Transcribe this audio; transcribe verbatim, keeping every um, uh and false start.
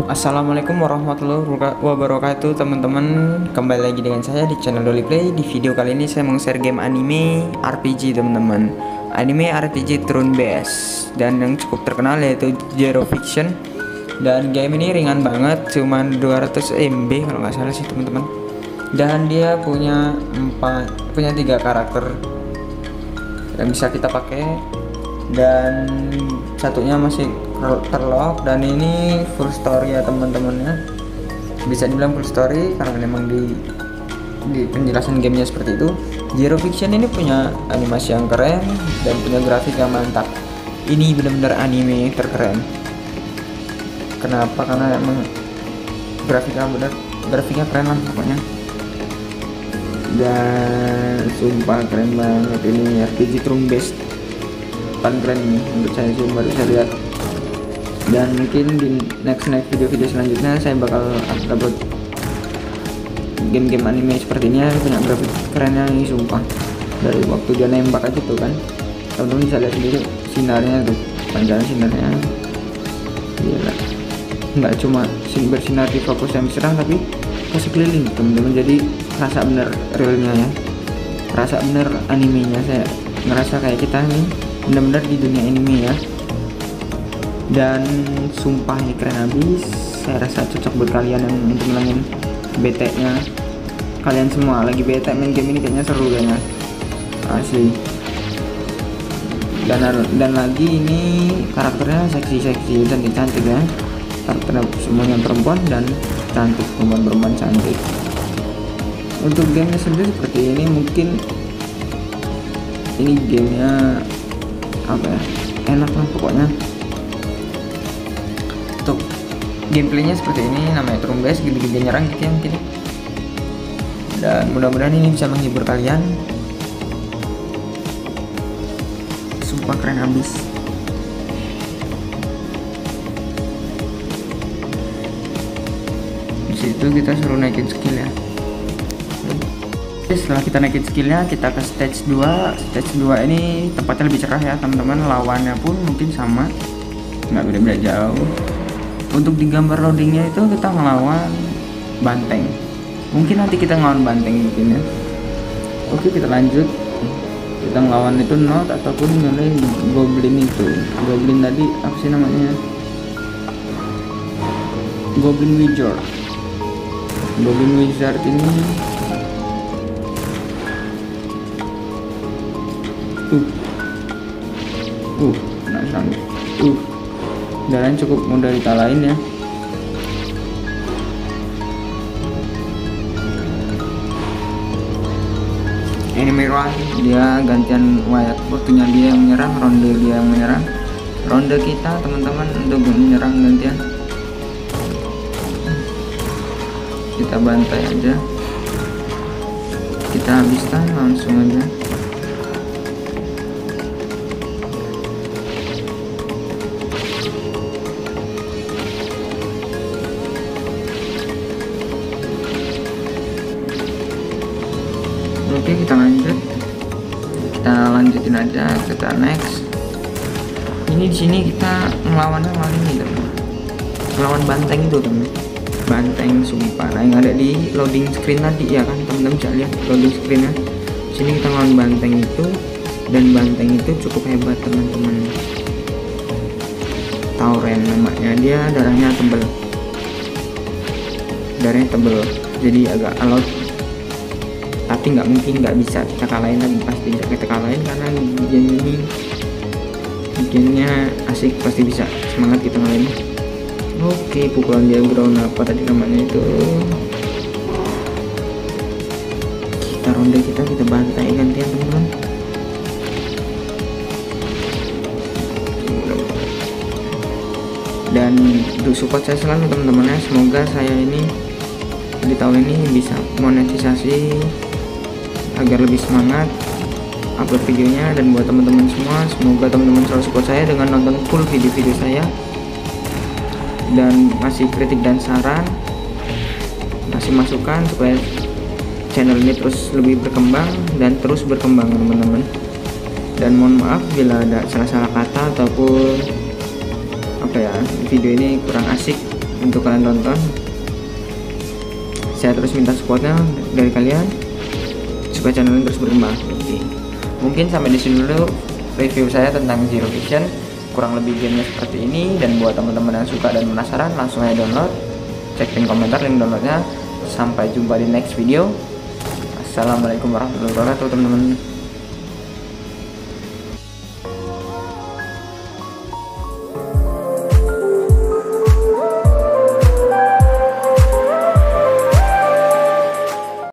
Assalamualaikum warahmatullahi wabarakatuh teman-teman. Kembali lagi dengan saya di channel Dolly Play. Di video kali ini saya mau share game anime R P G teman-teman. Anime R P G turn based dan yang cukup terkenal yaitu Zero Fiction. Dan game ini ringan banget, cuman dua ratus M B kalau nggak salah sih teman-teman. Dan dia punya empat punya tiga karakter yang bisa kita pakai, dan satunya masih terlock, dan ini full story ya teman-temannya. Bisa dibilang full story karena memang di di penjelasan gamenya seperti itu. Zero Fiction ini punya animasi yang keren dan punya grafik yang mantap. Ini benar-benar anime terkeren. Kenapa? Karena emang grafiknya benar grafiknya keren lah pokoknya. Dan sumpah keren banget ini R P G turn based, paling keren ini menurut saya sih, baru saya lihat. Dan mungkin di next next video-video selanjutnya saya bakal upload game-game anime seperti ini, punya grafik kerennya ini sumpah. Dari waktu dia nembak aja tuh kan, teman-teman bisa lihat sendiri sinarnya tuh, panjang sinarnya gila. Nggak cuma bersinar di fokus yang diserang, tapi ke sekeliling teman-teman, jadi rasa bener realnya ya, rasa bener animenya. Saya ngerasa kayak kita nih bener-bener di dunia anime ya. Dan sumpah ini keren habis. Saya rasa cocok buat kalian yang untuk ngilangin bete nya kalian semua. Lagi bete main game ini kayaknya seru kayaknya, asli. Dan dan lagi ini karakternya seksi-seksi dan cantik ya. Karakternya semuanya perempuan dan cantik, perempuan-perempuan cantik. Untuk gamenya sendiri seperti ini, mungkin ini gamenya apa ya, enak lah pokoknya. Untuk gameplaynya seperti ini, namanya turn based, gede-gede nyerang gitu ya mungkin. Dan mudah-mudahan ini bisa menghibur kalian. Sumpah keren habis. Di situ kita suruh naikin skill ya. Setelah kita naikin skillnya, kita ke stage dua. Stage dua ini tempatnya lebih cerah ya teman-teman. Lawannya pun mungkin sama, nggak beda-beda jauh. Untuk di gambar loadingnya itu kita ngelawan banteng. Mungkin nanti kita ngelawan banteng mungkin ya. Oke, kita lanjut. Kita ngelawan itu not ataupun mulai goblin itu. Goblin tadi apa sih namanya? Goblin Wizard. Goblin Wizard ini uh uh nah sanggup uh jalan cukup mudah dikalahin ya. Ini merah, dia gantian waktunya dia yang menyerang, ronde dia yang menyerang, ronde kita teman-teman untuk menyerang gantian. Kita bantai aja, kita habiskan langsung aja. Oke, kita lanjut, kita lanjutin aja, kita next. Ini di sini kita melawannya malah ini teman, melawan banteng itu teman, banteng sumpah. Nah, yang ada di loading screen tadi ya kan teman-teman, bisa lihat loading screennya. Sini kita melawan banteng itu, dan banteng itu cukup hebat teman-teman. Tauren namanya, dia darahnya tebel, darahnya tebel, jadi agak alot. Tapi nggak mungkin nggak bisa kita kalahin, tapi pasti bisa kita kalahin karena game ini gamenya asik, pasti bisa. Semangat kita ngalahin. Oke, pukulan dia ground apa tadi namanya itu, kita ronde kita kita bantai gantian teman-teman. Dan untuk support saya selalu teman-teman ya, semoga saya ini di tahun ini bisa monetisasi agar lebih semangat upload videonya. Dan buat teman-teman semua, semoga teman-teman selalu support saya dengan nonton full video-video saya, dan masih kritik dan saran, masih masukan supaya channel ini terus lebih berkembang dan terus berkembang teman-teman. Dan mohon maaf bila ada salah-salah kata ataupun apa ya, video ini kurang asik untuk kalian tonton. Saya terus minta supportnya dari kalian supaya channel ini terus berkembang. Oke. Mungkin sampai di sini dulu review saya tentang Zero Vision. Kurang lebih gamenya seperti ini, dan buat teman-teman yang suka dan penasaran langsung aja download. Cek link komentar link downloadnya. Sampai jumpa di next video. Assalamualaikum warahmatullahi wabarakatuh teman-teman.